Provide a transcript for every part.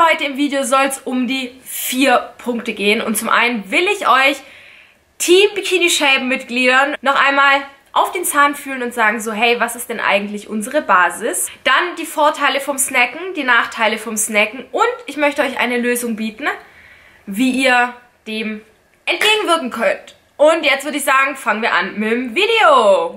Heute im Video soll es um die 4 Punkte gehen. Und zum einen will ich euch Team Bikini Shape Mitgliedern noch einmal auf den Zahn fühlen und sagen so, hey, was ist denn eigentlich unsere Basis? Dann die Vorteile vom Snacken, die Nachteile vom Snacken und ich möchte euch eine Lösung bieten, wie ihr dem entgegenwirken könnt. Und jetzt würde ich sagen, fangen wir an mit dem Video.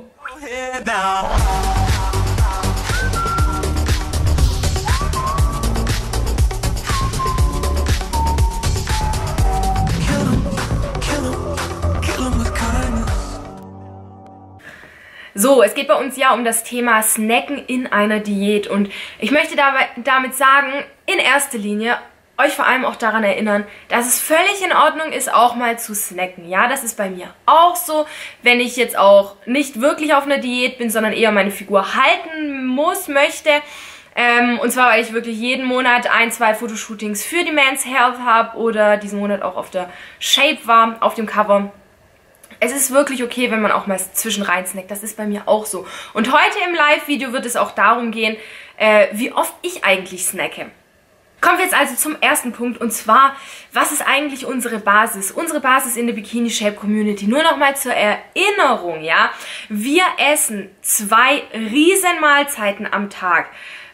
So, es geht bei uns ja um das Thema Snacken in einer Diät und ich möchte damit sagen, in erster Linie euch vor allem auch daran erinnern, dass es völlig in Ordnung ist, auch mal zu snacken. Ja, das ist bei mir auch so, wenn ich jetzt auch nicht wirklich auf einer Diät bin, sondern eher meine Figur halten möchte. Und zwar, weil ich wirklich jeden Monat 1, 2 Fotoshootings für die Men's Health habe oder diesen Monat auch auf der Shape war, auf dem Cover. Es ist wirklich okay, wenn man auch mal zwischen rein snackt. Das ist bei mir auch so. Und heute im Live-Video wird es auch darum gehen, wie oft ich eigentlich snacke. Kommen wir jetzt also zum ersten Punkt und zwar, was ist eigentlich unsere Basis? Unsere Basis in der Bikini Shape Community. Nur nochmal zur Erinnerung, ja. Wir essen 2 Riesenmahlzeiten am Tag.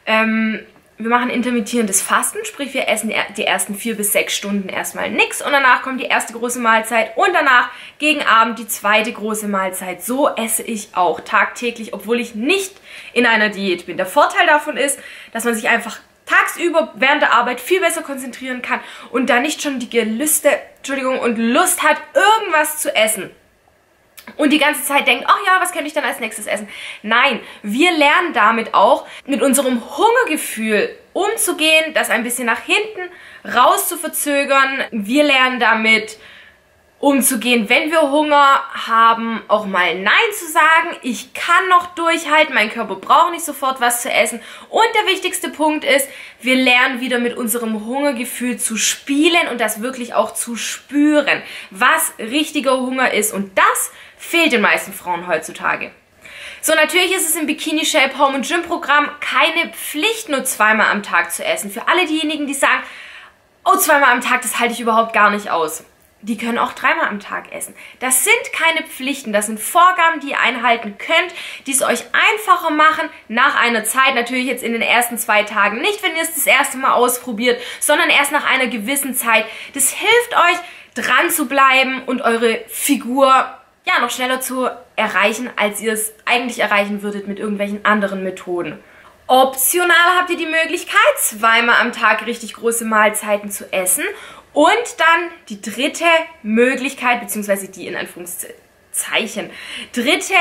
Wir machen intermittierendes Fasten, sprich wir essen die ersten 4 bis 6 Stunden erstmal nichts und danach kommt die erste große Mahlzeit und danach gegen Abend die zweite große Mahlzeit. So esse ich auch tagtäglich, obwohl ich nicht in einer Diät bin. Der Vorteil davon ist, dass man sich einfach tagsüber während der Arbeit viel besser konzentrieren kann und da nicht schon die Gelüste, und Lust hat, irgendwas zu essen. Und die ganze Zeit denkt, ach ja, was könnte ich dann als nächstes essen? Nein, wir lernen damit auch, mit unserem Hungergefühl umzugehen, das ein bisschen nach hinten raus zu verzögern. Wir lernen damit umzugehen, wenn wir Hunger haben, auch mal Nein zu sagen. Ich kann noch durchhalten, mein Körper braucht nicht sofort was zu essen. Und der wichtigste Punkt ist, wir lernen wieder mit unserem Hungergefühl zu spielen und das wirklich auch zu spüren, was richtiger Hunger ist. Und das fehlt den meisten Frauen heutzutage. So, natürlich ist es im Bikini Shape Home und Gym Programm keine Pflicht, nur 2-mal am Tag zu essen. Für alle diejenigen, die sagen, oh, 2-mal am Tag, das halte ich überhaupt gar nicht aus. Die können auch 3-mal am Tag essen. Das sind keine Pflichten, das sind Vorgaben, die ihr einhalten könnt, die es euch einfacher machen nach einer Zeit, natürlich jetzt in den ersten 2 Tagen nicht, wenn ihr es das erste Mal ausprobiert, sondern erst nach einer gewissen Zeit. Das hilft euch, dran zu bleiben und eure Figur ja noch schneller zu erreichen, als ihr es eigentlich erreichen würdet mit irgendwelchen anderen Methoden. Optional habt ihr die Möglichkeit, 2-mal am Tag richtig große Mahlzeiten zu essen. Und dann die dritte Möglichkeit, beziehungsweise die in Anführungszeichen dritte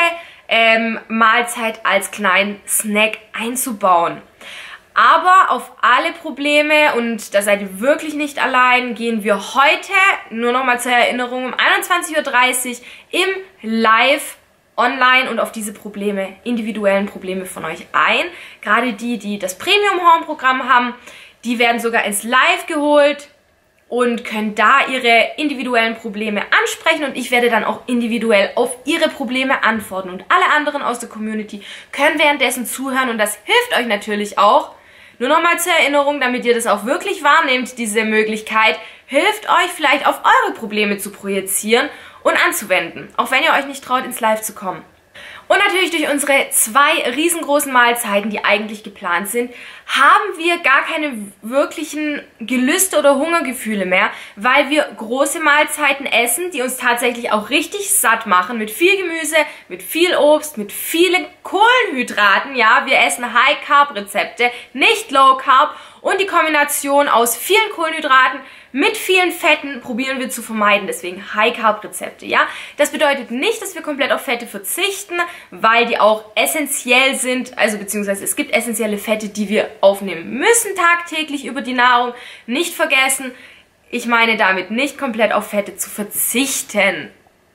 Mahlzeit als kleinen Snack einzubauen. Aber auf alle Probleme, und da seid ihr wirklich nicht allein, gehen wir heute, nur nochmal zur Erinnerung, um 21:30 Uhr im Live online und auf diese Probleme, individuellen Probleme von euch ein. Gerade die, die das Premium Home Programm haben, die werden sogar ins Live geholt und können da ihre individuellen Probleme ansprechen und ich werde dann auch individuell auf ihre Probleme antworten. Und alle anderen aus der Community können währenddessen zuhören und das hilft euch natürlich auch. Nur nochmal zur Erinnerung, damit ihr das auch wirklich wahrnehmt, diese Möglichkeit, hilft euch vielleicht auf eure Probleme zu projizieren und anzuwenden, auch wenn ihr euch nicht traut, ins Live zu kommen. Und natürlich durch unsere 2 riesengroßen Mahlzeiten, die eigentlich geplant sind, haben wir gar keine wirklichen Gelüste oder Hungergefühle mehr, weil wir große Mahlzeiten essen, die uns tatsächlich auch richtig satt machen, mit viel Gemüse, mit viel Obst, mit vielen Kohlenhydraten. Ja, wir essen High-Carb-Rezepte, nicht Low-Carb und die Kombination aus vielen Kohlenhydraten mit vielen Fetten probieren wir zu vermeiden, deswegen High-Carb-Rezepte, ja. Das bedeutet nicht, dass wir komplett auf Fette verzichten, weil die auch essentiell sind, also beziehungsweise es gibt essentielle Fette, die wir aufnehmen müssen tagtäglich über die Nahrung. Nicht vergessen, ich meine damit nicht komplett auf Fette zu verzichten.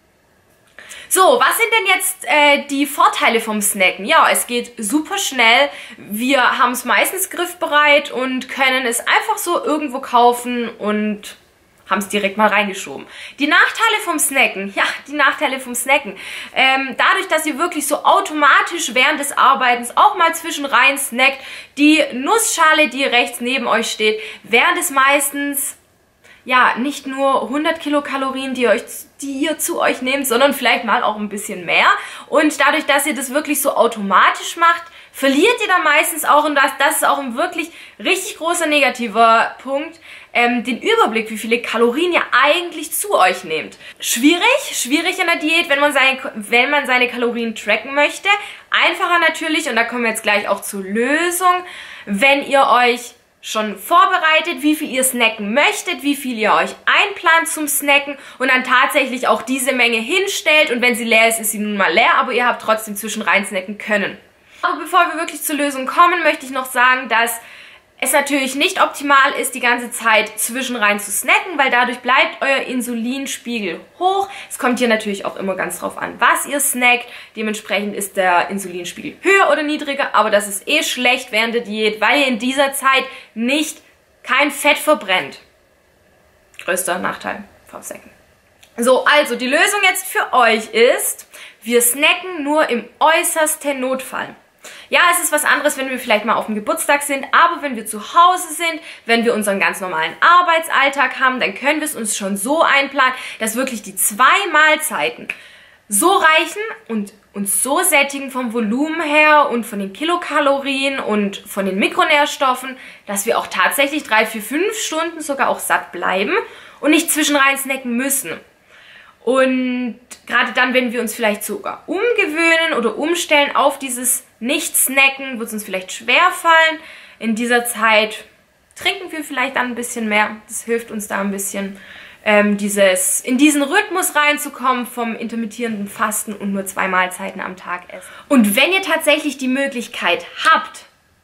So, was sind denn jetzt die Vorteile vom Snacken? Ja, es geht super schnell. Wir haben es meistens griffbereit und können es einfach so irgendwo kaufen und haben es direkt mal reingeschoben. Die Nachteile vom Snacken, ja, die Nachteile vom Snacken. Dadurch, dass ihr wirklich so automatisch während des Arbeitens auch mal zwischen rein snackt, die Nussschale, die rechts neben euch steht, während es meistens, ja, nicht nur 100 Kilokalorien, die ihr zu euch nehmt, sondern vielleicht mal auch ein bisschen mehr. Und dadurch, dass ihr das wirklich so automatisch macht, verliert ihr da meistens auch, und das ist auch ein wirklich richtig großer negativer Punkt, den Überblick, wie viele Kalorien ihr eigentlich zu euch nehmt. Schwierig in der Diät, wenn man seine Kalorien tracken möchte. Einfacher natürlich, und da kommen wir jetzt gleich auch zur Lösung, wenn ihr euch schon vorbereitet, wie viel ihr snacken möchtet, wie viel ihr euch einplant zum Snacken und dann tatsächlich auch diese Menge hinstellt, und wenn sie leer ist, ist sie nun mal leer, aber ihr habt trotzdem zwischen rein snacken können. Aber bevor wir wirklich zur Lösung kommen, möchte ich noch sagen, dass es natürlich nicht optimal ist, die ganze Zeit zwischen rein zu snacken, weil dadurch bleibt euer Insulinspiegel hoch. Es kommt hier natürlich auch immer ganz drauf an, was ihr snackt. Dementsprechend ist der Insulinspiegel höher oder niedriger, aber das ist eh schlecht während der Diät, weil ihr in dieser Zeit kein Fett verbrennt. Größter Nachteil vom Snacken. So, also die Lösung jetzt für euch ist, wir snacken nur im äußersten Notfall. Ja, es ist was anderes, wenn wir vielleicht mal auf dem Geburtstag sind, aber wenn wir zu Hause sind, wenn wir unseren ganz normalen Arbeitsalltag haben, dann können wir es uns schon so einplanen, dass wirklich die 2 Mahlzeiten so reichen und uns so sättigen vom Volumen her und von den Kilokalorien und von den Mikronährstoffen, dass wir auch tatsächlich 3, 4, 5 Stunden sogar auch satt bleiben und nicht zwischenrein snacken müssen. Und gerade dann, wenn wir uns vielleicht sogar umgewöhnen oder umstellen auf dieses Nicht-Snacken, wird es uns vielleicht schwerfallen. In dieser Zeit trinken wir vielleicht dann ein bisschen mehr. Das hilft uns da ein bisschen, in diesen Rhythmus reinzukommen vom intermittierenden Fasten und nur 2 Mahlzeiten am Tag essen. Und wenn ihr tatsächlich die Möglichkeit habt,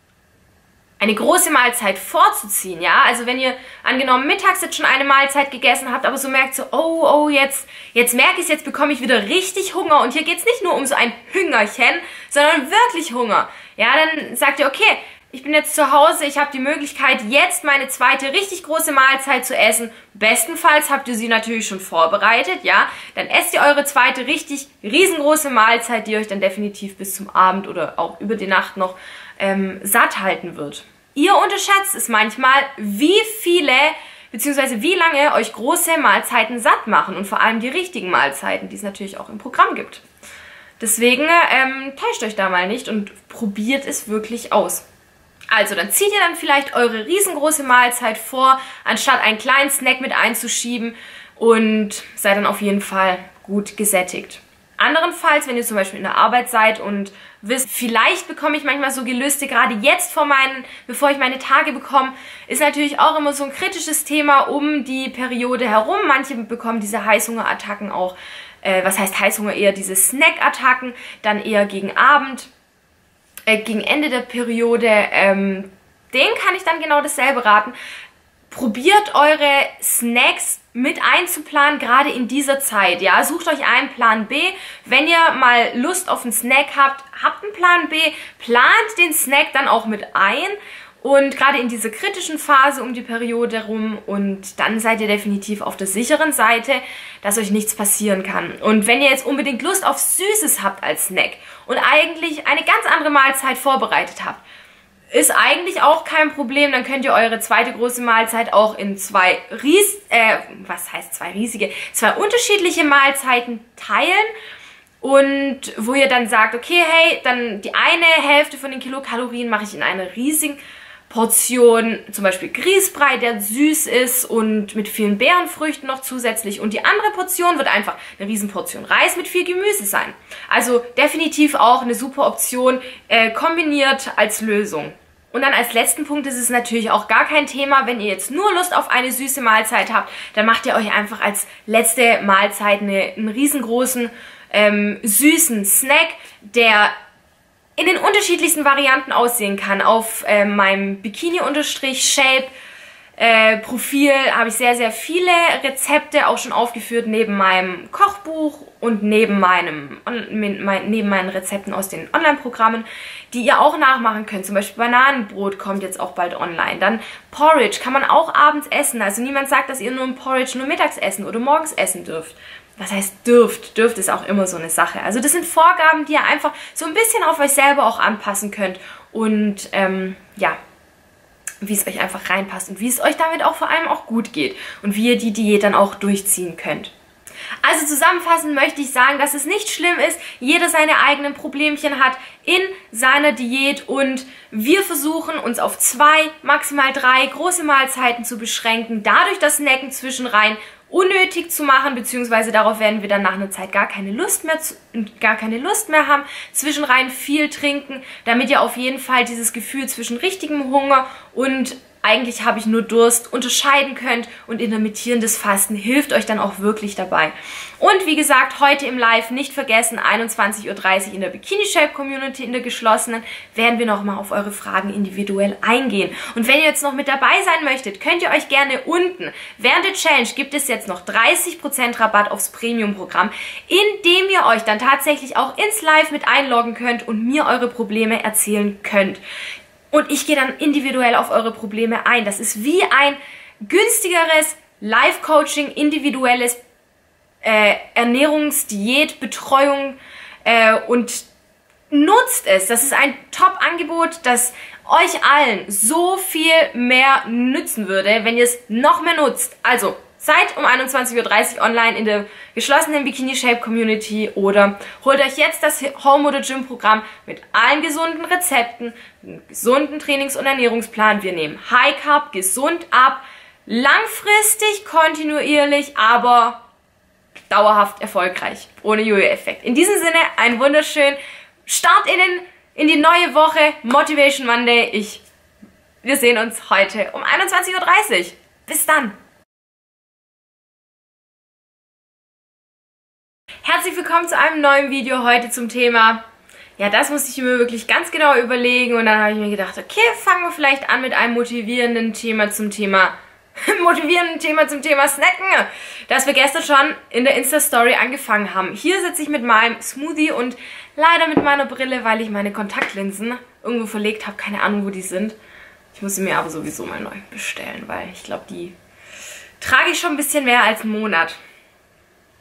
eine große Mahlzeit vorzuziehen, ja, also wenn ihr angenommen mittags jetzt schon eine Mahlzeit gegessen habt, aber so merkt so, oh, jetzt merke ich es, jetzt bekomme ich wieder richtig Hunger, und hier geht es nicht nur um so ein Hüngerchen, sondern wirklich Hunger, ja, dann sagt ihr, okay, ich bin jetzt zu Hause, ich habe die Möglichkeit, jetzt meine zweite richtig große Mahlzeit zu essen. Bestenfalls habt ihr sie natürlich schon vorbereitet, ja, dann esst ihr eure zweite richtig riesengroße Mahlzeit, die euch dann definitiv bis zum Abend oder auch über die Nacht noch satt halten wird. Ihr unterschätzt es manchmal, wie viele bzw. wie lange euch große Mahlzeiten satt machen, und vor allem die richtigen Mahlzeiten, die es natürlich auch im Programm gibt. Deswegen täuscht euch da mal nicht und probiert es wirklich aus. Also dann zieht ihr dann vielleicht eure riesengroße Mahlzeit vor, anstatt einen kleinen Snack mit einzuschieben, und seid dann auf jeden Fall gut gesättigt. Anderenfalls, wenn ihr zum Beispiel in der Arbeit seid und wisst, vielleicht bekomme ich manchmal so Gelüste, gerade jetzt bevor ich meine Tage bekomme, ist natürlich auch immer so ein kritisches Thema um die Periode herum. Manche bekommen diese Heißhungerattacken auch, was heißt Heißhunger, eher diese Snackattacken, dann eher gegen Abend, gegen Ende der Periode. Denen kann ich dann genau dasselbe raten. Probiert eure Snacks mit einzuplanen, gerade in dieser Zeit. Ja, sucht euch einen Plan B. Wenn ihr mal Lust auf einen Snack habt, habt einen Plan B, plant den Snack dann auch mit ein, und gerade in dieser kritischen Phase um die Periode rum, und dann seid ihr definitiv auf der sicheren Seite, dass euch nichts passieren kann. Und wenn ihr jetzt unbedingt Lust auf Süßes habt als Snack und eigentlich eine ganz andere Mahlzeit vorbereitet habt, ist eigentlich auch kein Problem, dann könnt ihr eure zweite große Mahlzeit auch in zwei unterschiedliche Mahlzeiten teilen, und wo ihr dann sagt, okay, hey, dann die eine Hälfte von den Kilokalorien mache ich in einer riesigen Portion, zum Beispiel Grießbrei, der süß ist und mit vielen Beerenfrüchten noch zusätzlich, und die andere Portion wird einfach eine Riesenportion Reis mit viel Gemüse sein. Also definitiv auch eine super Option, kombiniert als Lösung. Und dann als letzten Punkt ist es natürlich auch gar kein Thema, wenn ihr jetzt nur Lust auf eine süße Mahlzeit habt, dann macht ihr euch einfach als letzte Mahlzeit einen riesengroßen süßen Snack, der in den unterschiedlichsten Varianten aussehen kann. Auf meinem Bikini-Shape Profil habe ich sehr, sehr viele Rezepte auch schon aufgeführt, neben meinem Kochbuch und neben meinen Rezepten aus den Online-Programmen, die ihr auch nachmachen könnt. Zum Beispiel Bananenbrot kommt jetzt auch bald online. Dann Porridge kann man auch abends essen. Also niemand sagt, dass ihr nur ein Porridge nur mittags essen oder morgens essen dürft. Was heißt dürft? Dürft ist auch immer so eine Sache. Also das sind Vorgaben, die ihr einfach so ein bisschen auf euch selber auch anpassen könnt. Und ja, wie es euch einfach reinpasst und wie es euch damit auch vor allem auch gut geht. Und wie ihr die Diät dann auch durchziehen könnt. Also zusammenfassend möchte ich sagen, dass es nicht schlimm ist, jeder seine eigenen Problemchen hat in seiner Diät und wir versuchen uns auf 2, maximal 3 große Mahlzeiten zu beschränken, dadurch das Snacken zwischenrein unnötig zu machen, beziehungsweise darauf werden wir dann nach einer Zeit gar keine Lust mehr haben, zwischenrein viel trinken, damit ihr auf jeden Fall dieses Gefühl zwischen richtigem Hunger und eigentlich habe ich nur Durst unterscheiden könnt und intermittierendes Fasten hilft euch dann auch wirklich dabei. Und wie gesagt, heute im Live nicht vergessen, 21:30 Uhr in der Bikini Shape Community, in der geschlossenen, werden wir nochmal auf eure Fragen individuell eingehen. Und wenn ihr jetzt noch mit dabei sein möchtet, könnt ihr euch gerne unten, während der Challenge gibt es jetzt noch 30% Rabatt aufs Premium-Programm, indem ihr euch dann tatsächlich auch ins Live mit einloggen könnt und mir eure Probleme erzählen könnt. Und ich gehe dann individuell auf eure Probleme ein. Das ist wie ein günstigeres Live-Coaching, individuelles Ernährungs-, Betreuung und nutzt es. Das ist ein Top-Angebot, das euch allen so viel mehr nützen würde, wenn ihr es noch mehr nutzt. Also seid um 21:30 Uhr online in der geschlossenen Bikini Shape Community oder holt euch jetzt das Home oder Gym Programm mit allen gesunden Rezepten, einem gesunden Trainings- und Ernährungsplan. Wir nehmen High Carb, gesund ab, langfristig, kontinuierlich, aber dauerhaft erfolgreich, ohne Jojo-Effekt. In diesem Sinne, einen wunderschönen Start in die neue Woche, Motivation Monday. Wir sehen uns heute um 21:30 Uhr. Bis dann! Herzlich willkommen zu einem neuen Video heute zum Thema, ja, das musste ich mir wirklich ganz genau überlegen und dann habe ich mir gedacht, okay, fangen wir vielleicht an mit einem motivierenden Thema zum Thema Snacken, das wir gestern schon in der Insta-Story angefangen haben. Hier sitze ich mit meinem Smoothie und leider mit meiner Brille, weil ich meine Kontaktlinsen irgendwo verlegt habe, keine Ahnung, wo die sind. Ich muss sie mir aber sowieso mal neu bestellen, weil ich glaube, die trage ich schon ein bisschen mehr als einen Monat.